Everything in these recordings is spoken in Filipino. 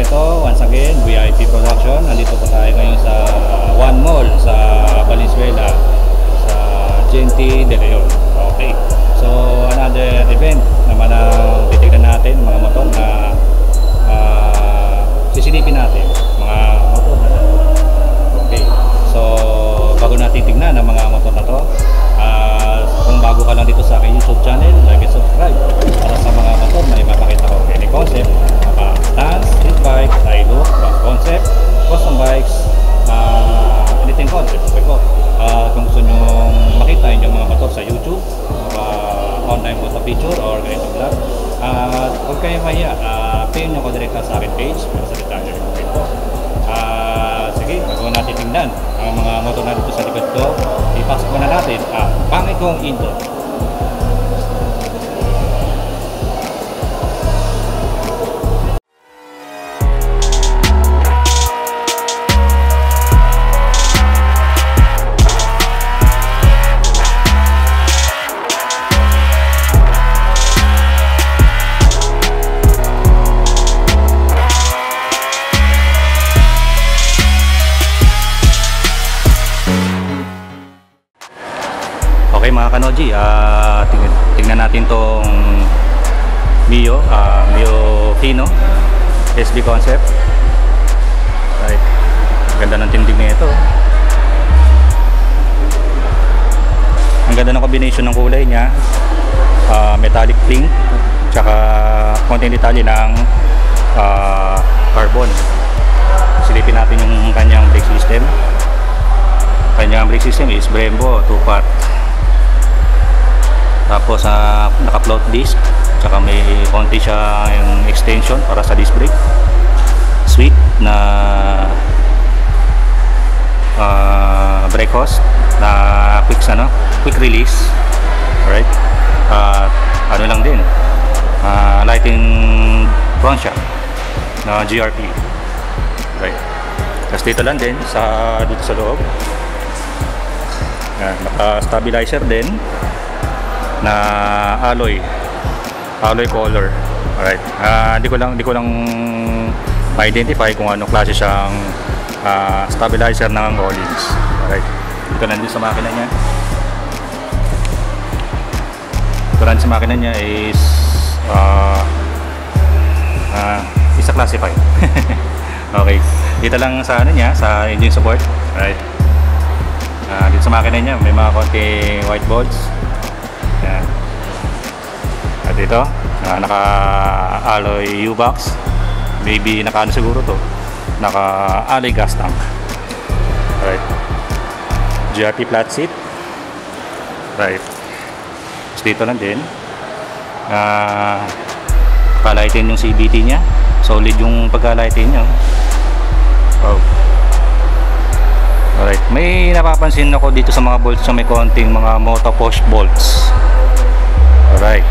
ito, once again, VIP Production. Nandito po tayo ngayon sa One Mall sa Valenzuela, sa GNT De Leon. Okay, so another event naman ang titignan natin, mga motor na sisilipin natin, mga motor na. Okay, so bago natin tignan ang mga motor na to, kung bago ka lang dito sa aking YouTube channel, like and subscribe para sa mga motor na ipapakita ko. Any concept, stance, street bike, look, bus concept, custom bikes, anything concept. Okay po. Kung gusto nyo makita yung mga motor sa YouTube, online photo picture or ganito vlog, huwag kayo mahiya, pin nyo ko direkta sa akin page para sa detalye. Okay po. Sige, bago natin tingnan ang mga motor na dito sa likod ko, ipasok muna natin ang pangit kong intro. Okay mga kanoji, tingnan natin tong Mio Fino SB concept. Right. Ganda ng tindig na ito. Ang ganda ng combination ng kulay niya, metallic pink, tsaka konting detalye ng carbon. Silipin natin yung kanyang brake system. Kanyang brake system is Brembo 2-pot. Tapos naka-float disc, tsaka may konti siya yung extension para sa disc brake. Sweet na brake hose na quick release. Alright. Ano lang din, lighting front shock na GRP. Right. Tapos dito lang din dito sa loob, naka-stabilizer din na alloy color. Alright. Di ko lang ma-identify kung anong klase siyang stabilizer ng Collins. Alright. Ito lang din sa makina niya. Ito lang sa makina niya is isa classified. Okay. Dito lang sa niya, sa engine support. Alright. Dito sa makina niya may mga konti white bolts. Yan. At ito, naka-alloy U-box. Maybe naka-ano siguro to, naka-alloy gas tank. Alright. GRP flat seat. Right. Tapos dito lang din, palightin yung CVT nya. Solid yung pagka-lightin nya. Wow. Alright. May napapansin ako dito sa mga bolts na may konting mga moto push bolts. Alright.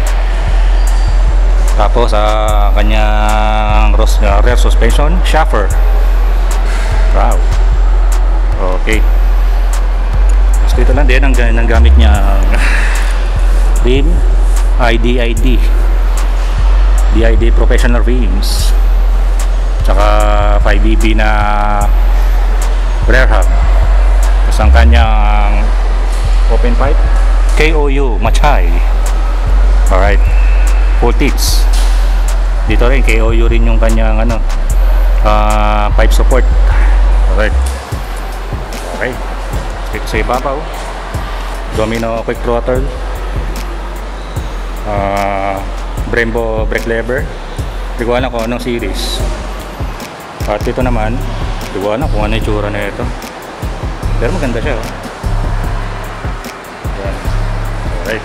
Tapos kanyang rear suspension shaffer. Wow. Okay. Tapos dito lang din ang gamit niya rim DID professional rims, tsaka 5BB na rear hub. Tapos ang kanyang open pipe KOU Machay. Alright. Full tips. Dito rin KOU rin yung kanyang pipe support. Alright. Okay. Dito sa ibabaw, Domino quick throttle, Brembo brake lever. Hindi ko alam kung anong series. At ito naman, hindi ko alam kung ano yung tsura na ito, pero maganda siya. Alright.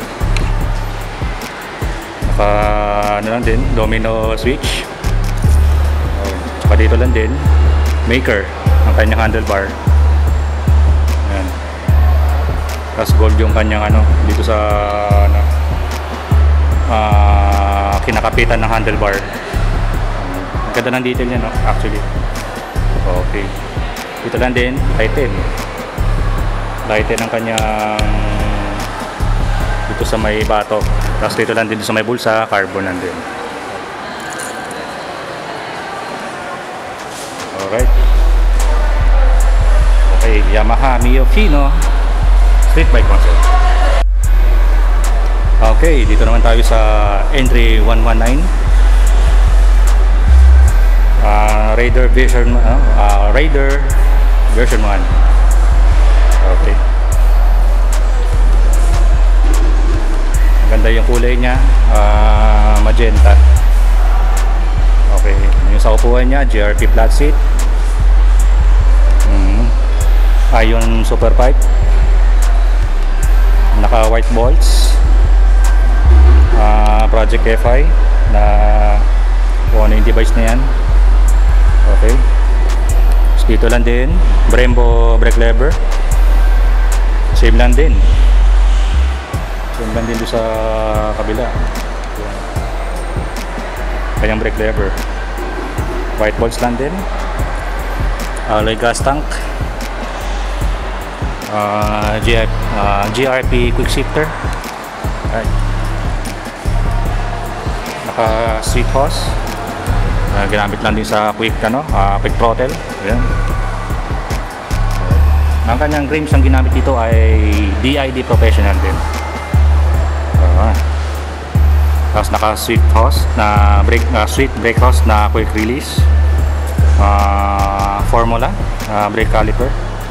Ano lang din, domino switch. Tsaka dito lang din, maker ang kanyang handlebar. Ayan. Tapos gold yung kanyang dito sa kinakapitan ng handlebar. Ang ganda ng detail niya, actually. Okay. Dito lang din, lighten ang kanyang dito sa may batok. Tapos dito lang din sa may bulsa, carbon lang din. Alright. Okay, Yamaha Mio Fino street bike concept. Okay, dito naman tayo sa Entry 119 Raider version 1. Okay. Ganda yung kulay niya, magenta. Okay, yung sa upuan niya, GRP flat seat. Ion super pipe. Naka white bolts. Project FI na kung ano yung device na yan. Okay. So, dito lang din Brembo brake lever. Same lang din doon sa kabila. Kanyang brake lever. White bolts lang din. Alloy gas tank. GRP quick shifter. Alright. Naka sweet hose. Ginamit lang din sa quick throttle. Ayan. Ang kanyang rims ang ginamit dito ay DID professional din. Tapos naka sweet hose na sweet brake hose na quick release. Formula brake caliper.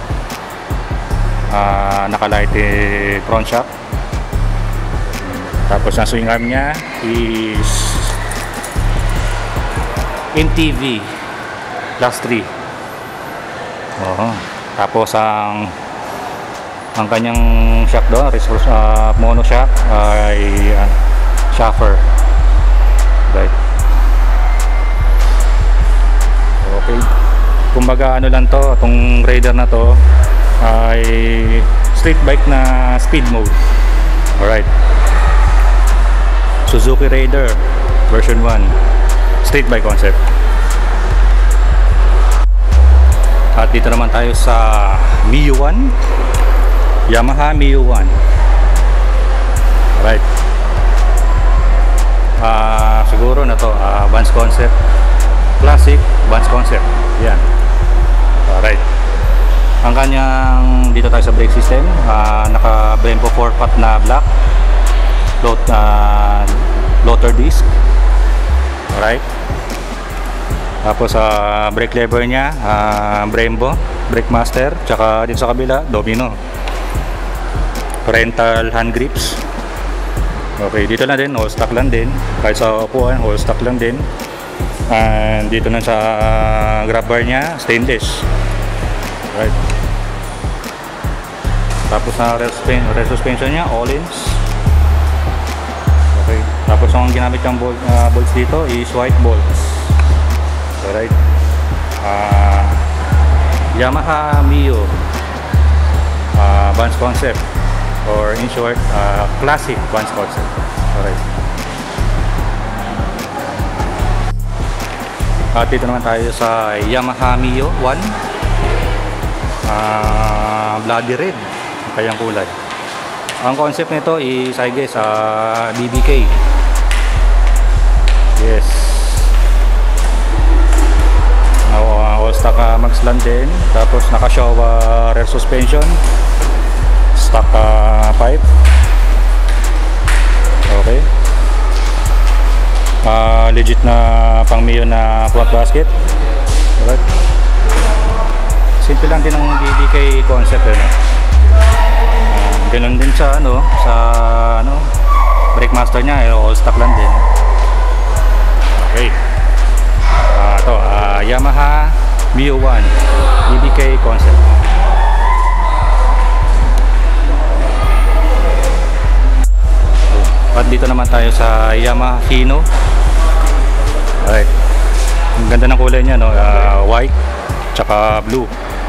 Naka light front shock. Tapos ang swing arm niya is MTV Class 3. Tapos ang kanyang shock doon, mono shock ay shaffer. Right. Okay. Kumbaga ano lang to, itong Raider na to ay street bike na speed mode. Alright. Suzuki Raider version 1 street bike concept. At dito naman tayo sa Mio 1, Yamaha Mio 1. Alright. Siguro na to Vans concept, classic Vans concept. Yan. Alright. Ang kanyang, dito tayo sa brake system, naka Brembo 4-pot na black floater disc. Alright. Tapos brake lever niya, Brembo Brake Master, tsaka dito sa kabila Domino. Parental hand grips. Okay, dito lang din, all stock lang din. Kahit sa upuan, all stock lang din. And dito na sa grab bar niya, stainless. Alright. Tapos na rear suspension niya, all-ins. Okay. Tapos ang ginamit ng bolts dito is white bolts. Alright. Yamaha Mio Vans concept, or in short classic Vans concept. Alright. At dito naman tayo sa Yamaha Mio 1 bloody red ang kanyang kulay. Ang concept nito is I guess BBK. Yes. All stock mags lang din. Tapos naka Showa rear suspension, stock pipe. Okay. Legit na pang Mio na front basket. Alright. Simple lang din ang BBK concept ganun din sa brake master niya, all stock lang din. Okay. Ito Yamaha Mio 1 BBK concept. At dito naman tayo sa Yamaha Fino. Alright. Ang ganda ng kulay niya, white tsaka blue.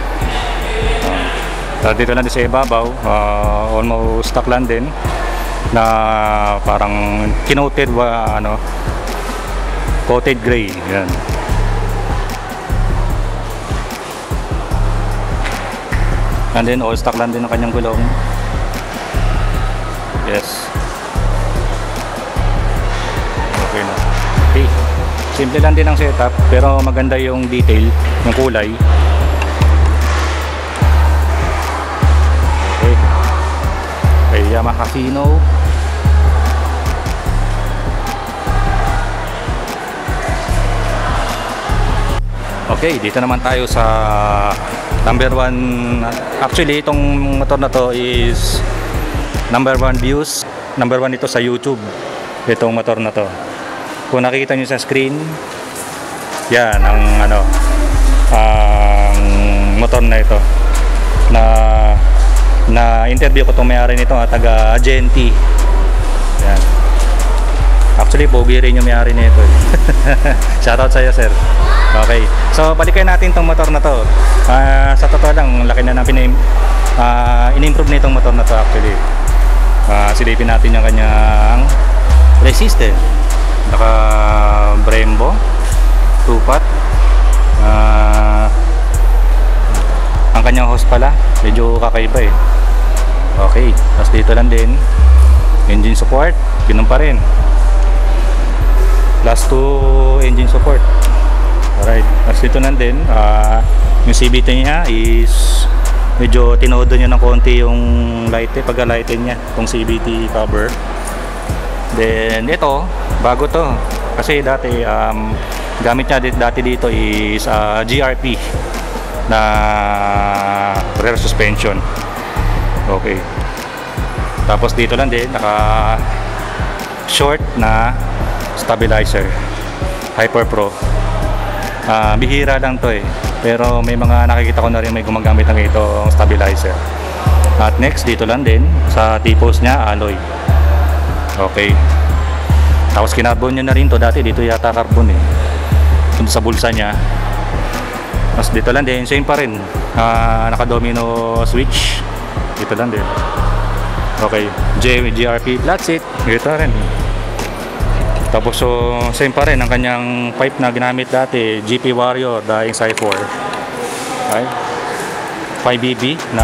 Dito lang din sa ibabaw, almost stock lang din na parang kinoted coated gray. Yan. And then all stock lang din ang kanyang gulong. Yes. Okay na. Okay. Simple lang din ang setup, pero maganda yung detail, yung kulay. Okay. Kay Yamaha Casino. Okay, dito naman tayo sa number 1. Actually, itong motor na to is number 1 views. Number 1 ito sa YouTube. Itong motor na to. Kung nakikita nyo sa screen, yan ang ang motor na ito. Na interview ko itong may-ari nito, taga Agenti. Yan. Actually, pogi rin yung may-ari nito. Shoutout sa iyo, sir. Okay, so balikan natin tong motor na to. Sa totoo lang, laki na ng in-improve na itong motor na to actually. Silipin natin yung kanyang resistor. Naka Brembo 2-pot. Ang kanyang hose pala, medyo kakaiba eh. Okay, tapos dito lang din engine support, ganun pa rin. Plus 2 engine support. Alright, as dito nandun, yung CVT niya is medyo tinodo niya ng konti yung light, pagka-lighten niya, itong CVT cover. Then ito, bago to, kasi dati gamit niya dati dito is GRP na rear suspension. Okay, tapos dito lang din naka short na stabilizer Hyper Pro. Bihira lang to eh, pero may mga nakikita ko na rin may gumagamit ng itong stabilizer. At next, dito lang din sa T-post niya, alloy. Okay, tapos kinarbon niya na rin to, dati dito yata carbon eh, dito sa bulsa niya. Tapos dito lang din, same pa rin, naka domino switch, dito lang din. Okay, GRP flat seat, dito rin. Tapos so same pa rin ang kanyang pipe na ginamit dati, GP Warrior Dying Side 4. Okay, 5BB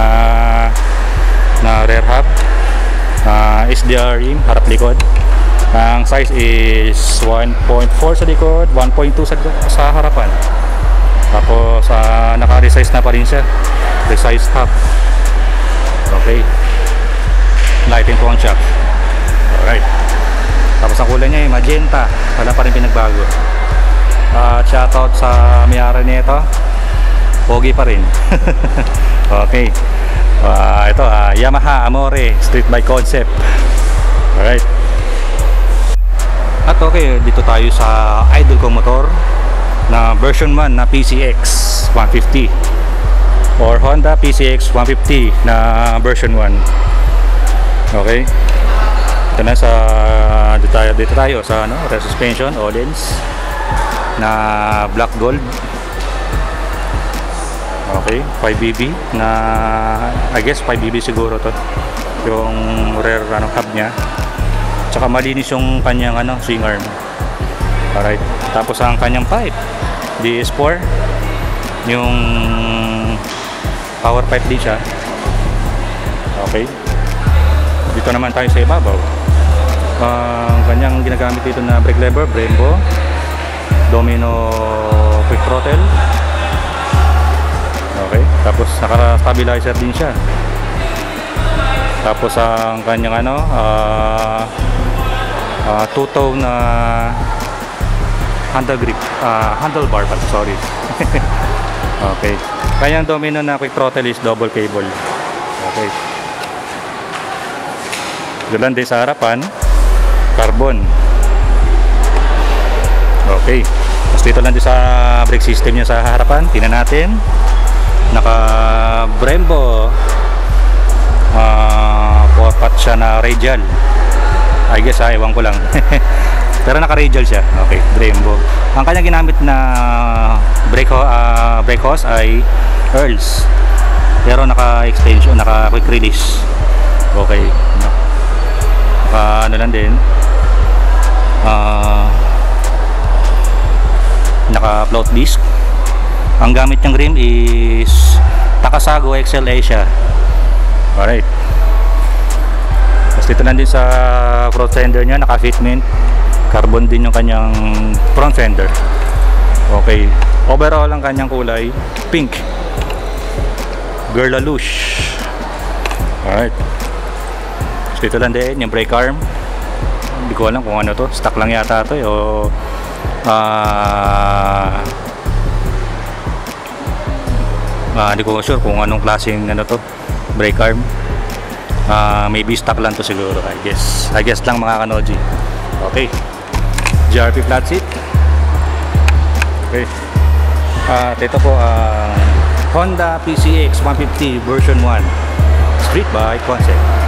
na rear hub, SDR rim harap likod. Ang size is 1.4 sa likod, 1.2 sa harapan. Tapos naka-resize na pa rin siya, resize hub. Okay, lighting po ang shock. Alright, tapos ang kulay niya ay magenta, wala pa rin pinagbago. Shoutout sa may-ari nito, pogi pa rin. Okay, ito Yamaha Amore Street Bike Concept. Alright, at okay, dito tayo sa idol kong motor na version 1 na PCX 150 or Honda PCX 150 na version 1. Okay, ito na dito tayo sa rear suspension Öhlins na black gold. Okay, 5BB na, I guess 5BB siguro to yung rear hub nya. Tsaka malinis yung kanyang swing arm. Alright, tapos ang kanyang pipe DS4, yung power pipe din siya. Okay, dito naman tayo sa ibabaw. Ang kanyang ginagamit dito na brake lever, Brembo Domino quick throttle. Okay, tapos naka-stabilizer din siya. Tapos ang kanyang two-tone na handlebar pala, sorry. Okay, kanyang Domino na quick throttle is double cable. Okay, doon din sa harapan, carbon. Okay, tapos dito lang din sa brake system niya sa harapan, tingnan natin. Naka Brembo 4-pot siya na radial, I guess ewan ko lang. Pero naka radial siya. Okay, Brembo. Ang kanyang ginamit na brake hose ay Earls, pero naka extension, naka quick release. Okay, naka lang din, naka float disc. Ang gamit niyang rim is Takasago XL Asia. Alright, tapos dito lang din sa front fender niya, naka fitment Carbon din yung kanyang front fender. Okay. Overall ang kanyang kulay pink. Guerlalouche. Alright. So ito lang din yung brake arm. Hindi ko alam kung ano to. Stock lang yata to o hindi ko sure kung anong klaseng ano to, brake arm. Maybe stock lang to siguro. I guess lang mga kanoji. Okay. GRP flat seat. Okay. Ito po Honda PCX 150 version 1 street bike concept.